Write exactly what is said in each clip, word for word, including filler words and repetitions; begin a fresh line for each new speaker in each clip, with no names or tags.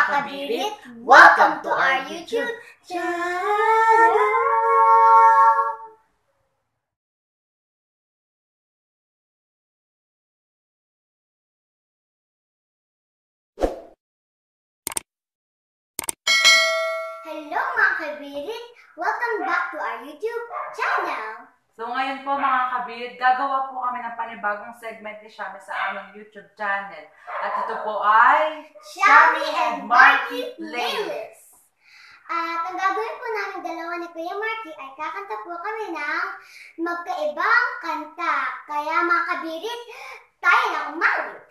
kabirit! Welcome to our YouTube channel! Hello mga kabirit! Welcome back to our YouTube channel!
So ngayon po mga kabirit, gagawa po kami ng panibagong segment ni Shammy sa aming YouTube channel. At ito po ay
Shammy and Marky Playlist! At ang gagawin po namin dalawa ni Kuya Marky ay kakanta po kami ng magkaibang kanta. Kaya mga kabirit, tayo na umawit!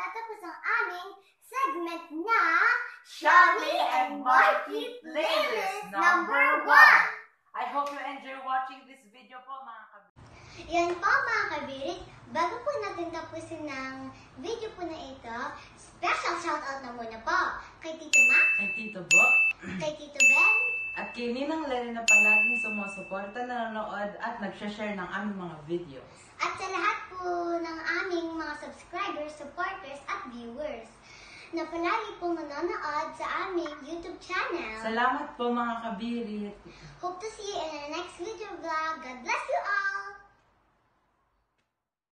magtatapos ang aming segment na
Shammy and Marky Playlist number one. I hope you enjoy watching this video po mga kabit.
Yan po mga kabirit, bago po natin tapusin ng video po na ito, special shoutout na muna po kay Tito Mac,
Kay Tito Bo,
kay Tito Ben,
at kay Ninang Lenny na palaging sumusuporta, nanonood at nagsha-share ng aming mga videos.
at sa lahat po ng aming mga subscribers, supporters at viewers na palagi pong nanonood sa aming YouTube channel.
Salamat po mga kabirit.
Hope to see you in our next video vlog. God bless you!